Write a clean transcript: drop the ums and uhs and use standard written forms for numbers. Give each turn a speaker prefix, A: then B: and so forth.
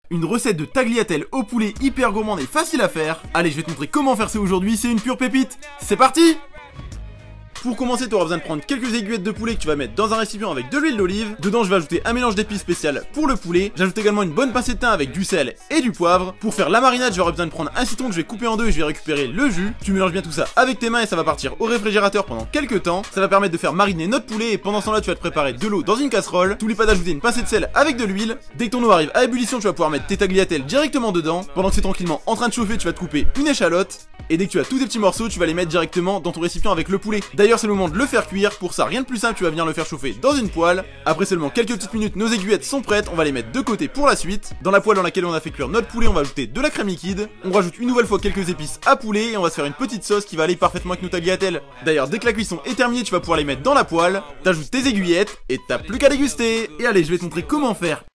A: Une recette de tagliatelle au poulet hyper gourmande et facile à faire. Allez, je vais te montrer comment faire ça aujourd'hui, c'est une pure pépite. C'est parti! Pour commencer, tu auras besoin de prendre quelques aiguillettes de poulet que tu vas mettre dans un récipient avec de l'huile d'olive. Dedans, je vais ajouter un mélange d'épices spécial pour le poulet. J'ajoute également une bonne pincée de thym avec du sel et du poivre. Pour faire la marinade, j'aurai besoin de prendre un citron que je vais couper en deux et je vais récupérer le jus. Tu mélanges bien tout ça avec tes mains et ça va partir au réfrigérateur pendant quelques temps. Ça va permettre de faire mariner notre poulet et pendant ce temps-là, tu vas te préparer de l'eau dans une casserole. T'oublies pas d'ajouter une pincée de sel avec de l'huile. Dès que ton eau arrive à ébullition, tu vas pouvoir mettre tes tagliatelles directement dedans. Pendant que c'est tranquillement en train de chauffer, tu vas te couper une échalote. Et dès que tu as tous tes petits morceaux, tu vas les mettre directement dans ton récipient avec le poulet. D'ailleurs, c'est le moment de le faire cuire. Pour ça, rien de plus simple, tu vas venir le faire chauffer dans une poêle. Après seulement quelques petites minutes, nos aiguillettes sont prêtes. On va les mettre de côté pour la suite. Dans la poêle dans laquelle on a fait cuire notre poulet, on va ajouter de la crème liquide. On rajoute une nouvelle fois quelques épices à poulet et on va se faire une petite sauce qui va aller parfaitement avec nos tagliatelles. D'ailleurs, dès que la cuisson est terminée, tu vas pouvoir les mettre dans la poêle. T'ajoutes tes aiguillettes et t'as plus qu'à déguster. Et allez, je vais te montrer comment faire